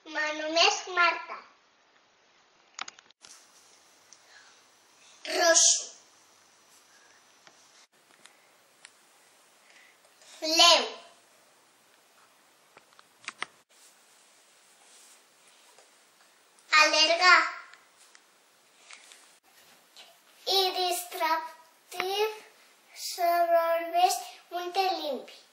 Mă numesc Marta. Roșu. Leu. Alerga. E distractiv să vorbești multe limbi.